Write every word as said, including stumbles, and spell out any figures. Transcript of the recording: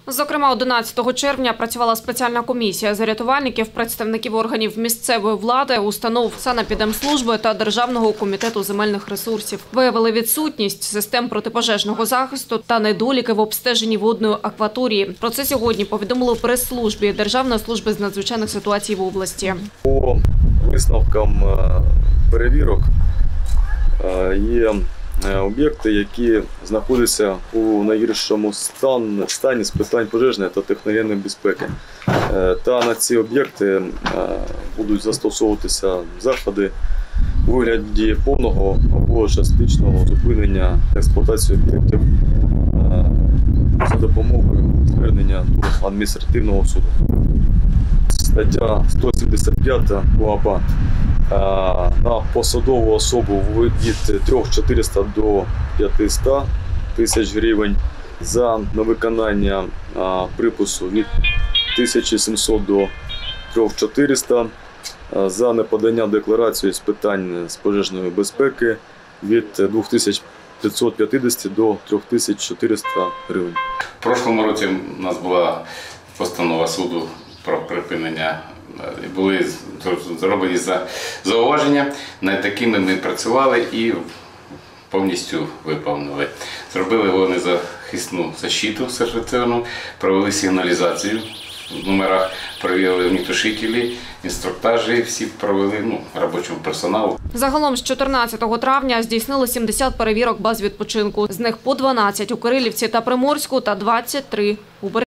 Зокрема, одинадцятого червня працювала спеціальна комісія з рятувальників, представників органів місцевої влади, установ санепідемслужби та Державного комітету земельних ресурсів. Виявили відсутність систем протипожежного захисту та недоліки в обстеженні водної акваторії. Про це сьогодні повідомили у прес-службі Державної служби з надзвичайних ситуацій в області. По висновкам перевірок є об'єкти, які знаходяться у найгіршому стані з питань пожежної та техногенної безпеки. Та на ці об'єкти будуть застосовуватися заходи у вигляді повного або частичного зупинення експлуатації об'єктів за допомогою звернення до адміністративного суду. Стаття сто сімдесят п'ять КУАП на посадову особу від трьох тисяч чотирьохсот до п'ятисот тисяч гривень, за невиконання припису від тисячі сімсот до трьох тисяч чотирьохсот, за неподання декларації з питань з пожежної безпеки від двох тисяч п'ятисот п'ятдесят до трьох тисяч чотирьохсот гривень. В прошлому році у нас була постанова суду про припинення. Були зроблені зауваження, над якими ми працювали і повністю виповнили. Зробили вогнезахисну защиту сертифіковану, провели сигналізацію в номерах, перевірили вогнетушителі, інструктажі, всі провели ну, робочому персоналу. Загалом з чотирнадцятого травня здійснили сімдесят перевірок баз відпочинку. З них по дванадцять у Кирилівці та Приморську та двадцять три у Березні.